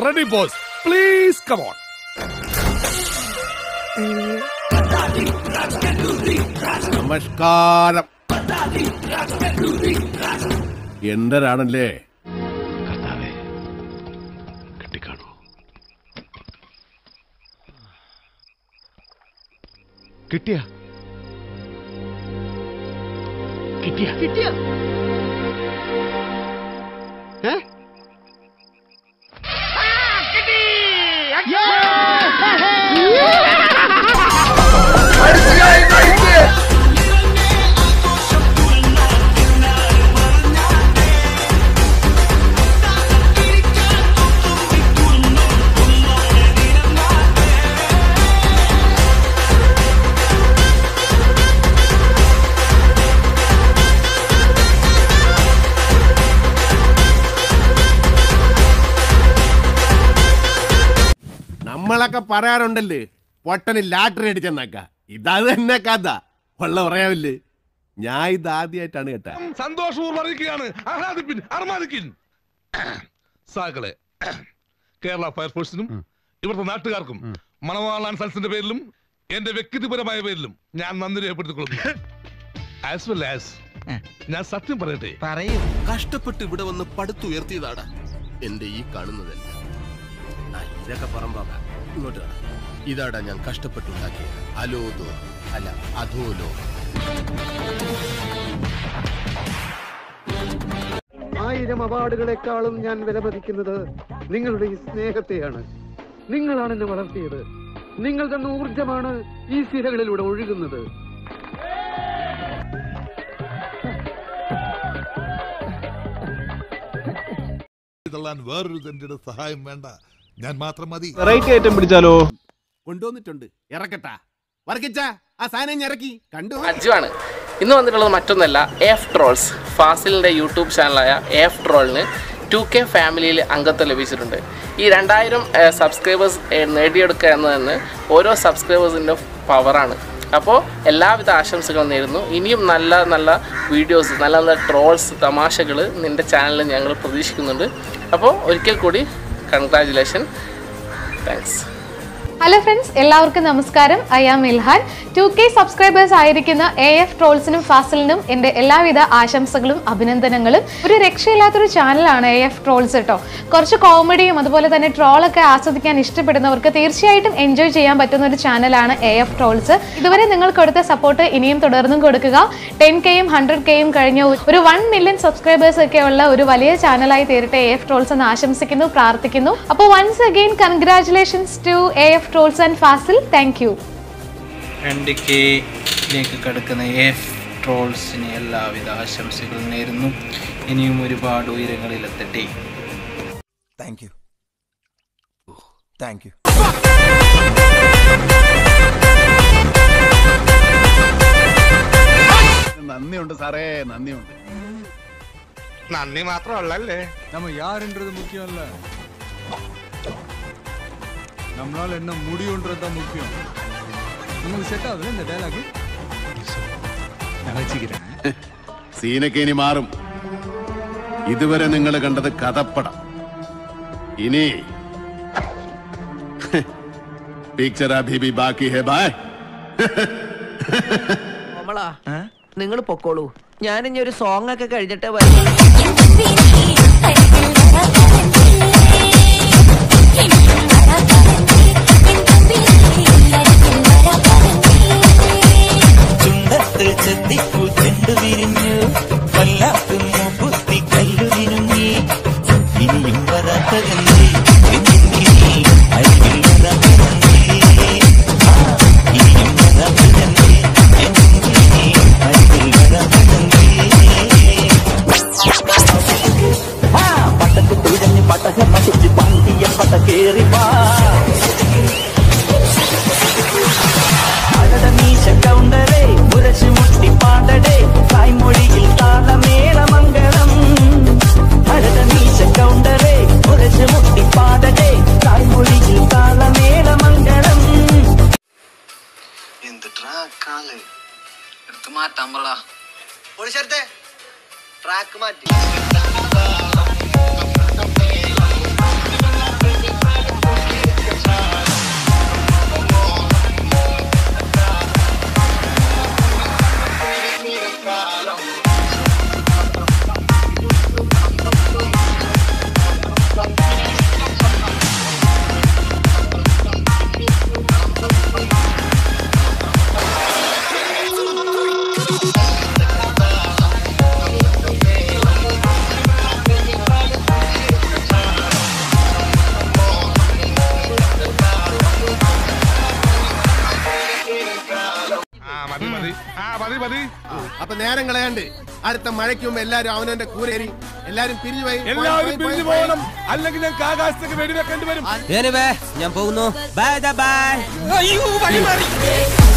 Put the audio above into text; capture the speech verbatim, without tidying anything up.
ready, boss. Please come on. നമസ്കാരം. എന്തരാണല്ലേ? കർത്താവേ, കിട്ടിക്കാണോ? കിട്ടിയ കിട്ടിയ കിട്ടിയ ഏ നമ്മളൊക്കെ പറയാറുണ്ടല്ലേ പൊട്ടന് ലാട്ടറി അടിച്ചെന്നക്ക. ഇതത് തന്നെ കഥ. ഉള്ള പറയാവില്ലേ, ഞാൻ ഇത് ആദ്യമായിട്ടാണ് കേട്ടാ. സന്തോഷപൂർവ്വം അറിയിക്കുകയാണ്. ആഹ്ലാദിപ്പിൻ, അർമാദിക്കിൻ. സാകളെ കേരള ഫയർഫോഴ്സിനും ഇവിടുത്തെ നാട്ടുകാർക്കും മണവാളാൻ സൽസിന്റെ പേരിലും എന്റെ വ്യക്തിപരമായ പേരിലും ഞാൻ നന്ദി രേഖപ്പെടുത്തിക്കൊള്ളുന്നു. ആസ് വെൽ ആസ് ഞാൻ സത്യം പറയട്ടെ, കഷ്ടപ്പെട്ട് ഇവിടെ വന്ന് പടുത്തുയർത്തിയതാണ് എന്റെ ഈ കാണുന്നതല്ല. ഇതൊക്കെ പറമ്പാ ഇങ്ങോട്ട്. ഇതാടാ ഞാൻ കഷ്ടപ്പെട്ടുണ്ടാക്കിയത്. അലോദോ അല്ല അധോലോ. ആയിരം അവാർഡുകളെക്കാളും ഞാൻ വിലമതിക്കുന്നത് നിങ്ങളുടെ ഈ സ്നേഹത്തെയാണ്. നിങ്ങളാണ് എന്നെ വളർത്തിയത്. നിങ്ങൾ തന്ന ഊർജമാണ് ഈ സിരകളിലൂടെ ഒഴുകുന്നത്. വേറൊരു സഹായം വേണ്ട, ഞാൻ മാത്രം മതി. വെറൈറ്റി ഐറ്റം പിടിച്ചാലോ? കൊണ്ടുവന്നിട്ടുണ്ട്, ഇറക്കട്ടാ. വർക്കിച്ച ആ സാധനം ഇറക്കി കണ്ടു. അജുവാണ് ഇന്ന് വന്നിട്ടുള്ളത്. മറ്റൊന്നല്ല, എഫ് ട്രോൾസ് ഫാസിലിൻ്റെ യൂട്യൂബ് ചാനലായ എഫ് ട്രോളിന് ടു കെ ഫാമിലിയിൽ അംഗത്വം ലഭിച്ചിട്ടുണ്ട്. ഈ രണ്ടായിരം സബ്സ്ക്രൈബേഴ്സ് നേടിയെടുക്കുക എന്നതെന്ന് ഓരോ സബ്സ്ക്രൈബേഴ്സിൻ്റെ പവറാണ്. അപ്പോൾ എല്ലാവിധ ആശംസകളും നേരുന്നു. ഇനിയും നല്ല നല്ല വീഡിയോസ്, നല്ല നല്ല ട്രോൾസ്, തമാശകൾ നിൻ്റെ ചാനലിൽ ഞങ്ങൾ പ്രതീക്ഷിക്കുന്നുണ്ട്. അപ്പോൾ ഒരിക്കൽ കൂടി കൺഗ്രാജുലേഷൻ, താങ്ക്സ്. ഹലോ ഫ്രണ്ട്സ്, എല്ലാവർക്കും നമസ്കാരം. I am Ilhan. Two K subscribers ആയിരിക്കുന്ന എ എഫ് ട്രോൾസിനും ഫാസിലിനും എൻ്റെ എല്ലാവിധ ആശംസകളും അഭിനന്ദനങ്ങളും. ഒരു രക്ഷയില്ലാത്തൊരു ചാനലാണ് എ എഫ് ട്രോൾസ് കേട്ടോ. കുറച്ച് കോമഡിയും അതുപോലെ തന്നെ ട്രോളൊക്കെ ആസ്വദിക്കാൻ ഇഷ്ടപ്പെടുന്നവർക്ക് തീർച്ചയായിട്ടും എൻജോയ് ചെയ്യാൻ പറ്റുന്ന ഒരു ചാനലാണ് എ എഫ് ട്രോൾസ്. ഇതുവരെ നിങ്ങൾ കൊടുത്ത സപ്പോർട്ട് ഇനിയും തുടർന്നും കൊടുക്കുക. ടെൻ കെയും ഹൺഡ്രഡ് കെയും കഴിഞ്ഞ ഒരു വൺ മില്യൺ സബ്സ്ക്രൈബേഴ്സ് ഒക്കെ ഉള്ള ഒരു വലിയ ചാനലായി തീരട്ടെ എ എഫ് ട്രോൾസ് എന്ന് ആശംസിക്കുന്നു, പ്രാർത്ഥിക്കുന്നു. അപ്പോൾ once again congratulations to A F trolls and Fazil. Thank you. രണ്ട് കെയിലേക്ക് കടക്കുന്ന എഫ് ട്രോൾസിന് എല്ലാവിധ ആശംസകളും നേരുന്നു. ഇനിയും ഒരുപാട് ഉയരങ്ങളിലെത്തട്ടെ. Thank you thank you. നന്ദിയുണ്ട് സാറേ, നന്ദിയുണ്ട്. നന്ദി മാത്രമല്ലേ, நம்ம யாருன்றது முக்கியம் இல்ல, நம்மளால என்ன முடியும்ன்றது தான் முக்கியம். നമുക്ക് സെറ്റ് ആവില്ല இந்த ഡയലോഗ്. ഞാൻ വെച്ചിരിக்கிறேன். സീനൊക്കെ ഇനി മാറും. ഇതുവരെ നിങ്ങൾ കണ്ടത് കഥപ്പടം. ഇനി പിക്ചർ അഭി ഭി ബാക്കി ഹേ ബായ്. കോമളാ, നിങ്ങൾ പൊക്കോളൂ. ഞാനിനി ഒരു സോങ് ഒക്കെ കഴിഞ്ഞിട്ടേ വരും. ട്രാക്ക് മാറ്റി മതി മതി ആ മതി മതി അപ്പൊ നേരം കളയാണ്ട് അടുത്ത മഴയ്ക്ക് മുമ്പ് എല്ലാരും അവനവന്റെ കൂരേരി എല്ലാരും പിരിഞ്ഞു പോയി എല്ലാവരും പിരിഞ്ഞു പോകണം, അല്ലെങ്കിൽ ഞങ്ങൾക്ക് ആകാശത്തേക്ക് വെടിവെക്കേണ്ടി വരും. ഞാൻ പോകുന്നു. Bye by.